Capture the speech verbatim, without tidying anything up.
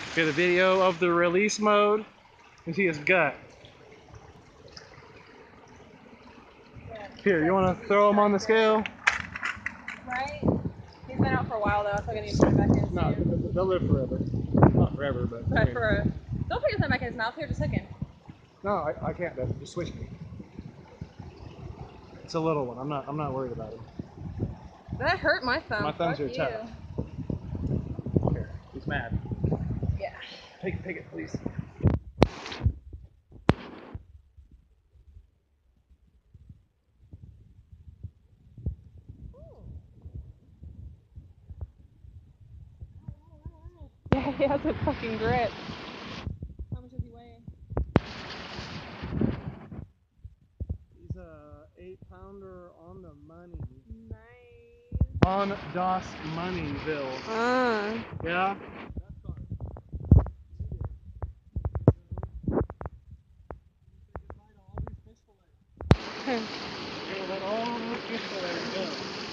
Get a video of the release mode and see his gut. Here, you want to throw him on the scale? Right? He's been out for a while though, so I'm gonna need to put him back in. No, they'll live forever. Not forever, but. But for a, don't put your thumb back in his mouth. Here, just hook him. No, I, I can't. Though. Just switch me. It's a little one. I'm not. I'm not worried about it. That hurt my thumb. My thumbs Fuck are you. tough. Here, he's mad. Yeah. Take it. Take it, please. Yeah, he has a fucking grip. How much does he weigh? He's a eight pounder on the money. Nice. On Das Moneyville. Uh. Yeah. Let all the fish fillets go.